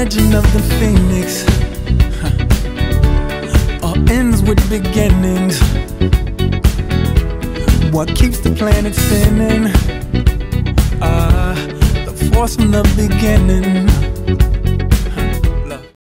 origin of the phoenix all ends with beginnings. What keeps the planet spinning? The force from the beginning.